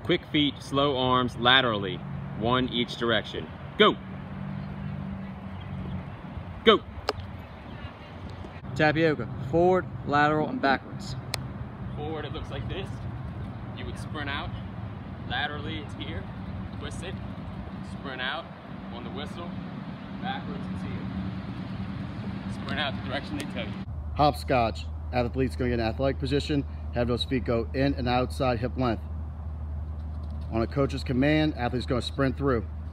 Quick feet, slow arms, laterally, one each direction. Go. Go. Tapioca, forward, lateral, and backwards. Forward, it looks like this. You would sprint out. Laterally, it's here. Twist it. Sprint out on the whistle. Backwards, it's here. Sprint out the direction they tell you. Hopscotch. Athlete's going to get an athletic position. Have those feet go in and outside hip length. On a coach's command, athlete's going to sprint through.